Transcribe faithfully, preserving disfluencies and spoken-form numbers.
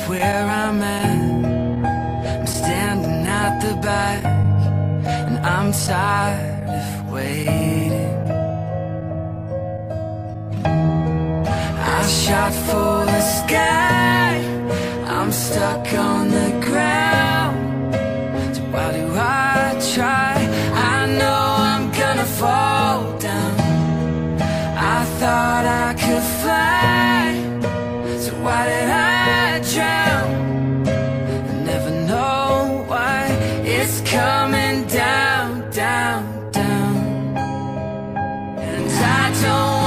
where I'm at. I'm standing at the back, and I'm tired of waiting. I shot for the sky, I'm stuck on the ground. So why do I try? I know I'm gonna fall down. I thought I could fly, so why did I drown? I never know why it's coming down, down, down. And I don't